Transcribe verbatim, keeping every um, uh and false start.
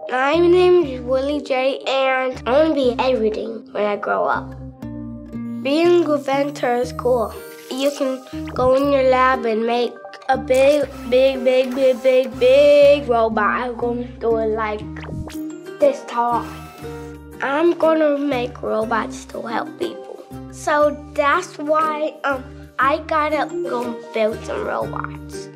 My name is Willie J, and I want to be everything when I grow up. Being an inventor is cool. You can go in your lab and make a big, big, big, big, big, big robot. I'm going to do it like this tall. I'm going to make robots to help people. So that's why um, I got to go build some robots.